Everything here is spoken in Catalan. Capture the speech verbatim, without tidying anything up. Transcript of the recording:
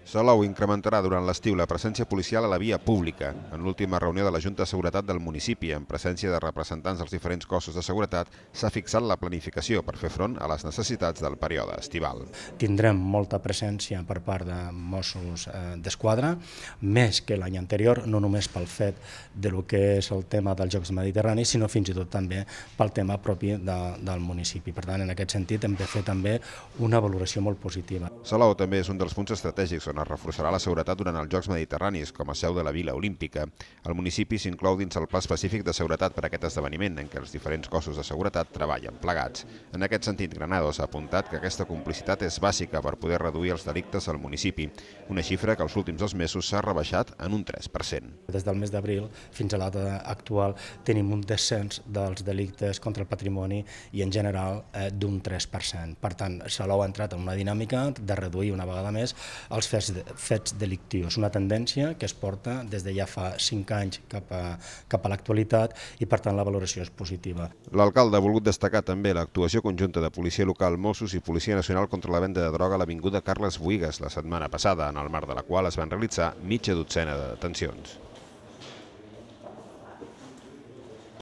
Salou incrementarà durant l'estiu la presència policial a la via pública. En l'última reunió de la Junta de Seguretat del municipi, en presència de representants dels diferents cossos de seguretat, s'ha fixat la planificació per fer front a les necessitats del període estival. Tindrem molta presència per part de Mossos d'Esquadra, més que l'any anterior, no només pel fet de lo que és el tema dels Jocs Mediterranis, sinó fins i tot també pel tema propi de, del municipi. Per tant, en aquest sentit hem de fer també una valoració molt positiva. Salou també és un dels punts estratègics on es reforçarà la seguretat durant els Jocs Mediterranis, com a seu de la Vila Olímpica. El municipi s'inclou dins el Pla Específic de Seguretat per a aquest esdeveniment, en què els diferents cossos de seguretat treballen plegats. En aquest sentit, Granados ha apuntat que aquesta complicitat és bàsica per poder reduir els delictes al municipi, una xifra que els últims dos mesos s'ha rebaixat en un tres per cent. Des del mes d'abril fins a la data actual tenim un descens dels delictes contra el patrimoni i en general eh, d'un tres per cent. Per tant, Salou ha entrat en una dinàmica de reduir una vegada més els fets fets delictius, una tendència que es porta des de ja fa cinc anys cap a, cap a l'actualitat i per tant la valoració és positiva. L'alcalde ha volgut destacar també l'actuació conjunta de Policia Local, Mossos i Policia Nacional contra la venda de droga a l'avinguda Carles Buïgas la setmana passada, en el marc de la qual es van realitzar mitja dotzena de detencions.